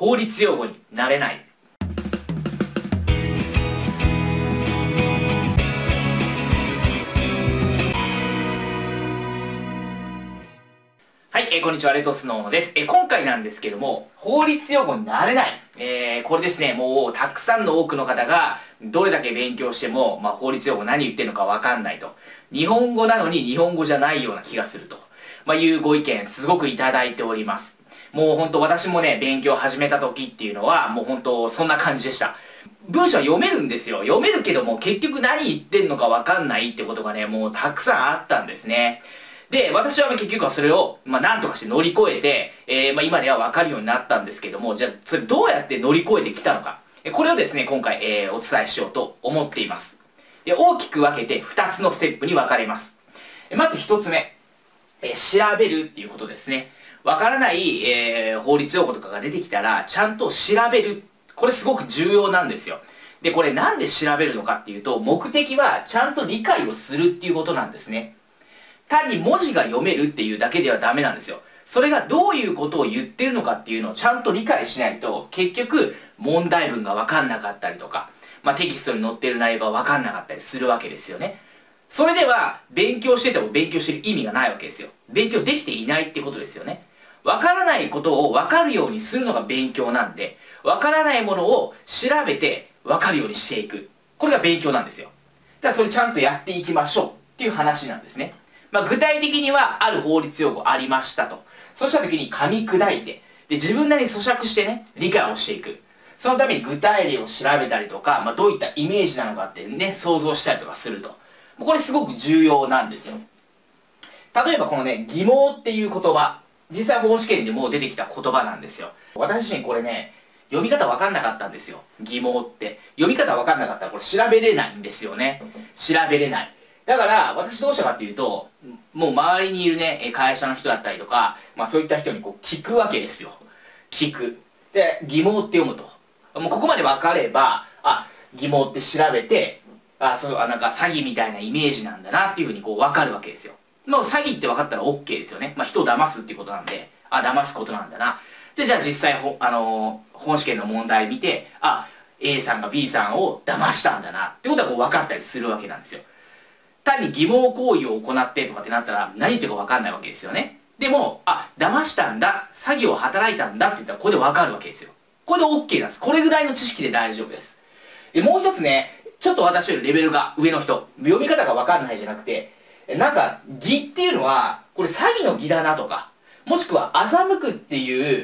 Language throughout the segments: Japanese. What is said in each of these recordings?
法律用語になれない。はい、こんにちは、レトスノーノです。今回なんですけども、法律用語になれない。これですね、もうたくさんの多くの方が、どれだけ勉強しても、法律用語何言ってるのかわかんないと。日本語なのに日本語じゃないような気がすると。いうご意見、すごくいただいております。もうほんと私もね、勉強始めた時っていうのは、もうほんとそんな感じでした。文章は読めるんですよ。読めるけども、結局何言ってんのかわかんないってことがね、もうたくさんあったんですね。で、私は結局はそれを、なんとかして乗り越えて、今ではわかるようになったんですけども、じゃあ、それどうやって乗り越えてきたのか。これをですね、今回、お伝えしようと思っています。で、大きく分けて2つのステップに分かれます。まず1つ目、調べるっていうことですね。わからない、法律用語とかが出てきたら、ちゃんと調べる。これすごく重要なんですよ。で、これなんで調べるのかっていうと、目的はちゃんと理解をするっていうことなんですね。単に文字が読めるっていうだけではダメなんですよ。それがどういうことを言ってるのかっていうのをちゃんと理解しないと、結局問題文がわかんなかったりとか、テキストに載っている内容がわかんなかったりするわけですよね。それでは勉強してても勉強してる意味がないわけですよ。勉強できていないってことですよね。わからないことをわかるようにするのが勉強なんで、わからないものを調べてわかるようにしていく。これが勉強なんですよ。だからそれちゃんとやっていきましょうっていう話なんですね。具体的にはある法律用語ありましたと。そうした時に噛み砕いて、で自分なりに咀嚼してね、理解をしていく。そのために具体例を調べたりとか、どういったイメージなのかってね、想像したりとかすると。これすごく重要なんですよ。例えばこのね、偽毛っていう言葉、実際法試験でもう出てきた言葉なんですよ。私自身これね、読み方わかんなかったんですよ。偽毛って。読み方わかんなかったらこれ調べれないんですよね。調べれない。だから、私どうしたかっていうと、もう周りにいるね、会社の人だったりとか、そういった人にこう聞くわけですよ。聞く。で、偽毛って読むと。もうここまで分かれば、偽毛って調べて、なんか詐欺みたいなイメージなんだなっていうふうにこう分かるわけですよ。もう詐欺って分かったら OK ですよね。人を騙すっていうことなんで、騙すことなんだな。で、じゃあ実際本試験の問題見て、A さんが B さんを騙したんだなってことはこう分かったりするわけなんですよ。単に偽毛行為を行ってとかってなったら何言ってるか分かんないわけですよね。でも、騙したんだ、詐欺を働いたんだって言ったらこれで分かるわけですよ。これで OK なんです。これぐらいの知識で大丈夫です。で、もう一つね、ちょっと私よりレベルが上の人、読み方が分かんないじゃなくて、なんか、偽っていうのは、これ詐欺の偽だなとか、もしくは欺くっていう、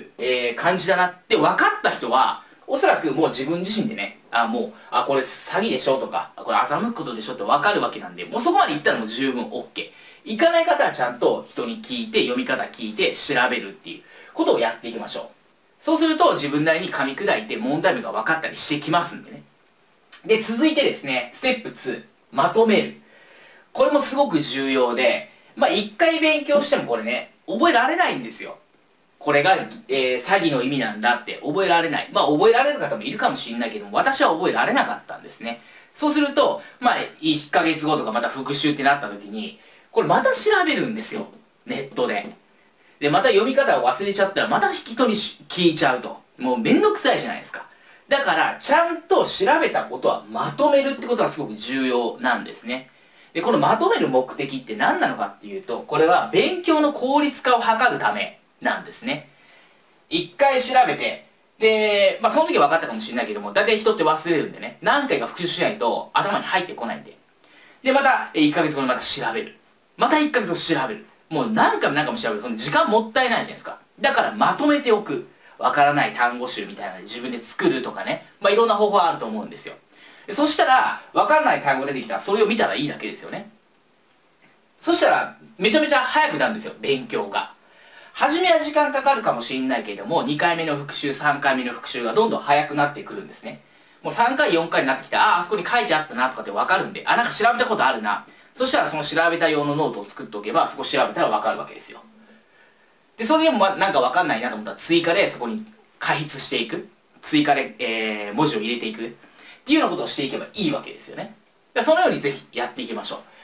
感じだなって分かった人は、おそらくもう自分自身でね、これ詐欺でしょとか、これ欺くことでしょって分かるわけなんで、もうそこまで言ったらもう十分 OK。いかない方はちゃんと人に聞いて、読み方聞いて、調べるっていうことをやっていきましょう。そうすると自分なりに噛み砕いて問題文が分かったりしてきますんでね。で、続いてですね、ステップ2、まとめる。これもすごく重要で、一回勉強してもこれね、覚えられないんですよ。これが、詐欺の意味なんだって覚えられない。覚えられる方もいるかもしれないけども、私は覚えられなかったんですね。そうすると、1ヶ月後とかまた復習ってなった時に、これまた調べるんですよ。ネットで。で、また読み方を忘れちゃったら、また人に聞いちゃうと。もうめんどくさいじゃないですか。だから、ちゃんと調べたことはまとめるってことがすごく重要なんですね。で、このまとめる目的って何なのかっていうと、これは勉強の効率化を図るためなんですね。一回調べて、で、その時は分かったかもしれないけども、大体人って忘れるんでね、何回か復習しないと頭に入ってこないんで。で、また、1ヶ月後にまた調べる。また1ヶ月後調べる。もう何回も何回も調べる。その時間もったいないじゃないですか。だからまとめておく。わからない単語集みたいなので自分で作るとかね。いろんな方法あると思うんですよ。そしたら、わからない単語出てきたら、それを見たらいいだけですよね。そしたら、めちゃめちゃ早くなるんですよ、勉強が。初めは時間かかるかもしれないけれども、2回目の復習、3回目の復習がどんどん早くなってくるんですね。もう3回、4回になってきたら、あそこに書いてあったなとかってわかるんで、なんか調べたことあるな。そしたらその調べた用のノートを作っておけば、そこ調べたらわかるわけですよ。で、それでもなんかわかんないなと思ったら、追加でそこに加筆していく。追加で、文字を入れていく。っていうようなことをしていけばいいわけですよね。そのようにぜひやっていきましょう。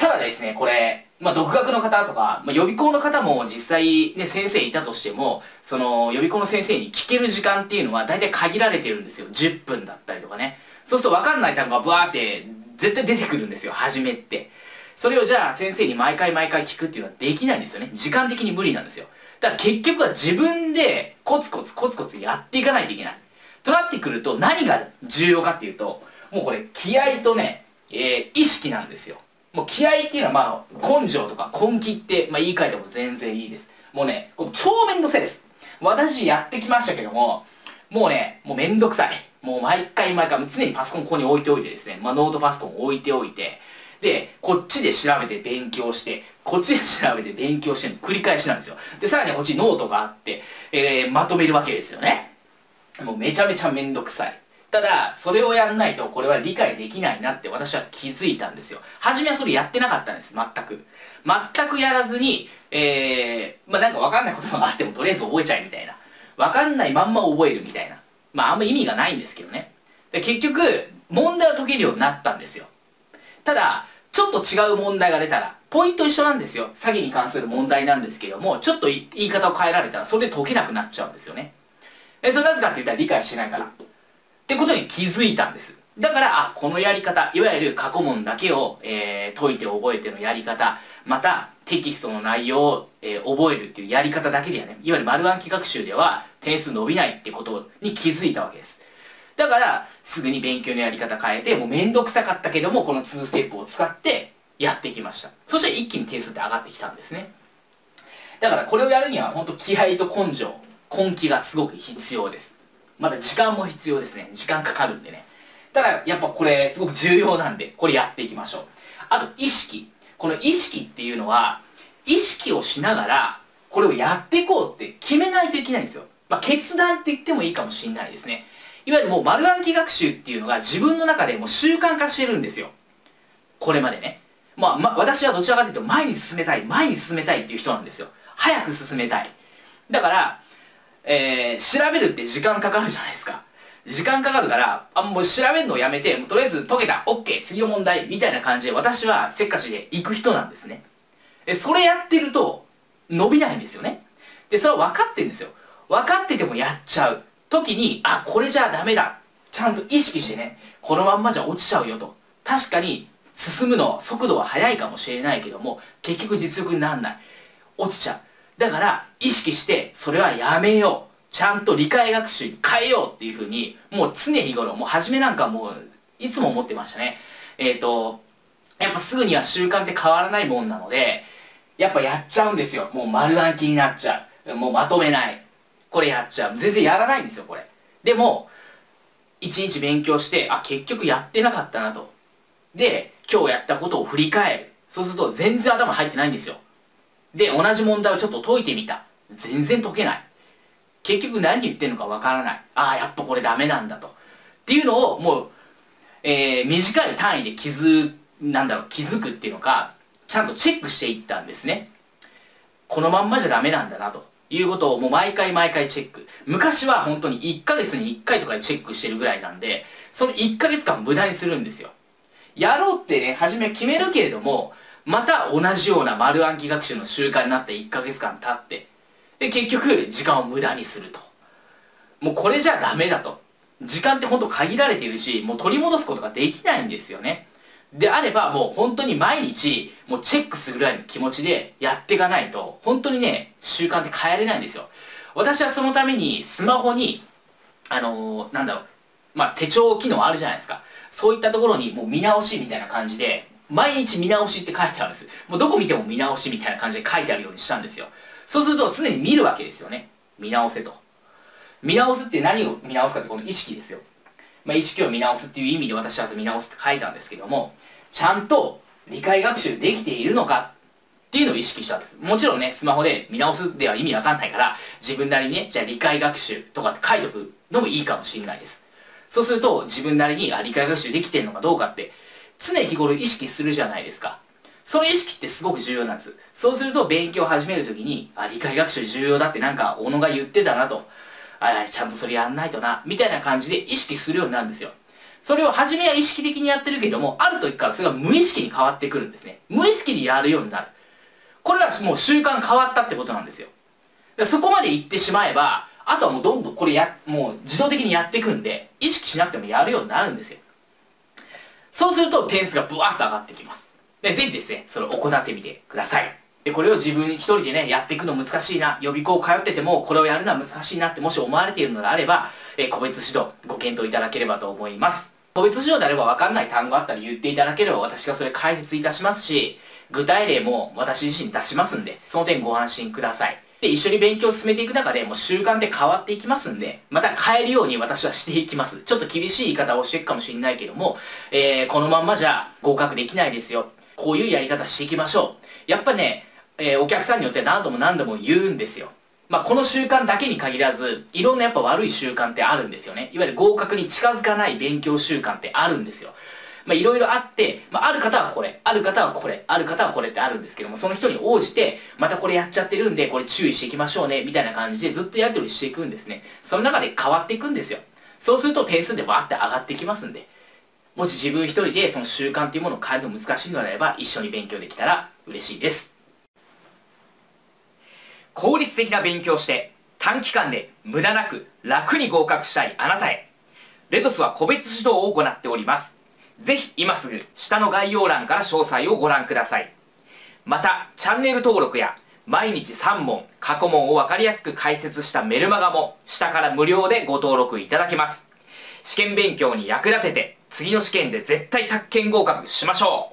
ただですね、これ、独学の方とか、予備校の方も実際ね、先生いたとしても、その予備校の先生に聞ける時間っていうのは大体限られてるんですよ。10分だったりとかね。そうすると分かんない単語がブワーって絶対出てくるんですよ、初めって。それをじゃあ先生に毎回毎回聞くっていうのはできないんですよね。時間的に無理なんですよ。だから結局は自分でコツコツコツコツやっていかないといけない。となってくると何が重要かっていうと、もうこれ気合とね、意識なんですよ。もう気合っていうのは根性とか根気って、言い換えても全然いいです。もうね、超めんどくさいです。私やってきましたけども、もうめんどくさい。もう毎回毎回、常にパソコンここに置いておいてですね、ノートパソコン置いておいて、で、こっちで調べて勉強して、こっちで調べて勉強しての繰り返しなんですよ。で、さらにこっちにノートがあって、まとめるわけですよね。もうめちゃめちゃめんどくさい。ただ、それをやんないとこれは理解できないなって私は気づいたんですよ。初めはそれやってなかったんです、全く。全くやらずに、なんかわかんない言葉があってもとりあえず覚えちゃえみたいな。わかんないまんま覚えるみたいな。あんま意味がないんですけどね。で結局、問題を解けるようになったんですよ。ただ、ちょっと違う問題が出たら、ポイント一緒なんですよ。詐欺に関する問題なんですけども、ちょっと言い方を変えられたら、それで解けなくなっちゃうんですよね。それなぜかって言ったら理解してないから。ってことに気づいたんです。だから、このやり方、いわゆる過去問だけを、解いて覚えてのやり方、またテキストの内容を、覚えるっていうやり方だけではね、いわゆる丸暗記学習では点数伸びないってことに気づいたわけです。だから、すぐに勉強のやり方変えて、もうめんどくさかったけども、この2ステップを使ってやってきました。そして一気に点数って上がってきたんですね。だからこれをやるには、本当気合と根性、根気がすごく必要です。また時間も必要ですね。時間かかるんでね。ただ、やっぱこれすごく重要なんで、これやっていきましょう。あと、意識。この意識っていうのは、意識をしながら、これをやっていこうって決めないといけないんですよ。決断って言ってもいいかもしれないですね。いわゆるもう丸暗記学習っていうのが自分の中でもう習慣化してるんですよ。これまでね。私はどちらかというと前に進めたい、前に進めたいっていう人なんですよ。早く進めたい。だから、調べるって時間かかるじゃないですか。時間かかるから、もう調べるのをやめて、とりあえず解けた、OK、次の問題、みたいな感じで私はせっかちで行く人なんですね。それやってると、伸びないんですよね。で、それは分かってるんですよ。分かっててもやっちゃう時に、これじゃダメだ。ちゃんと意識してね、このまんまじゃ落ちちゃうよと。確かに、進むの、速度は速いかもしれないけども、結局実力にならない。落ちちゃう。だから、意識して、それはやめよう。ちゃんと理解学習に変えようっていうふうに、もう常日頃、もう初めなんかもう、いつも思ってましたね。やっぱすぐには習慣って変わらないもんなので、やっぱやっちゃうんですよ。もう丸暗記になっちゃう。もうまとめない。これやっちゃう。全然やらないんですよ、これ。でも、一日勉強して、結局やってなかったなと。で、今日やったことを振り返る。そうすると全然頭入ってないんですよ。で、同じ問題をちょっと解いてみた。全然解けない。結局何言ってんのかわからない。やっぱこれダメなんだと。っていうのをもう、短い単位で気づくっていうのか、ちゃんとチェックしていったんですね。このまんまじゃダメなんだなということをもう毎回毎回チェック。昔は本当に1ヶ月に1回とかでチェックしてるぐらいなんで、その1ヶ月間無駄にするんですよ。やろうってね、初め決めるけれども、また同じような丸暗記学習の習慣になって1ヶ月間経って、で、結局、時間を無駄にすると。もうこれじゃダメだと。時間ってほんと限られているし、もう取り戻すことができないんですよね。であれば、もう本当に毎日、もうチェックするぐらいの気持ちでやっていかないと、本当にね、習慣って変えれないんですよ。私はそのために、スマホに、手帳機能あるじゃないですか。そういったところにもう見直しみたいな感じで、毎日見直しって書いてあるんです。もうどこ見ても見直しみたいな感じで書いてあるようにしたんですよ。そうすると常に見るわけですよね。見直せと。見直すって何を見直すかってこの意識ですよ。意識を見直すっていう意味で私は見直すって書いたんですけども、ちゃんと理解学習できているのかっていうのを意識したんです。もちろんね、スマホで見直すでは意味わかんないから、自分なりにね、じゃあ理解学習とかって書いとくのもいいかもしれないです。そうすると自分なりに理解学習できてるのかどうかって常日頃意識するじゃないですか。その意識ってすごく重要なんです。そうすると勉強を始めるときに、理解学習重要だってなんか小野が言ってたなと。ちゃんとそれやんないとな。みたいな感じで意識するようになるんですよ。 それを初めは意識的にやってるけども、ある時からそれが無意識に変わってくるんですね。無意識にやるようになる。これはもう習慣変わったってことなんですよ。そこまで行ってしまえば、あとはもうどんどんこれもう自動的にやっていくんで、意識しなくてもやるようになるんですよ。そうすると点数がブワーッと上がってきます。で、ぜひですね、それを行ってみてください。で、これを自分一人でね、やっていくの難しいな、予備校通ってても、これをやるのは難しいなってもし思われているのであれば、個別指導ご検討いただければと思います。個別指導であれば分かんない単語あったら言っていただければ私がそれ解説いたしますし、具体例も私自身出しますんで、その点ご安心ください。で、一緒に勉強を進めていく中でもう習慣で変わっていきますんで、また変えるように私はしていきます。ちょっと厳しい言い方をしていくかもしれないけども、このまんまじゃ合格できないですよ。こういうやり方していきましょう。やっぱね、お客さんによって何度も何度も言うんですよ。この習慣だけに限らず、いろんなやっぱ悪い習慣ってあるんですよね。いわゆる合格に近づかない勉強習慣ってあるんですよ。いろいろあって、ある方はこれ、ある方はこれ、ある方はこれってあるんですけども、その人に応じて、またこれやっちゃってるんで、これ注意していきましょうね、みたいな感じでずっとやり取りしていくんですね。その中で変わっていくんですよ。そうすると点数でバーって上がってきますんで、もし自分一人でその習慣っていうものを変えるの難しいのであれば、一緒に勉強できたら嬉しいです。効率的な勉強をして短期間で無駄なく楽に合格したいあなたへ、レトスは個別指導を行っております。ぜひ今すぐ下の概要欄から詳細をご覧ください。またチャンネル登録や毎日3問過去問を分かりやすく解説したメルマガも下から無料でご登録いただけます。試験勉強に役立てて次の試験で絶対宅建合格しましょう。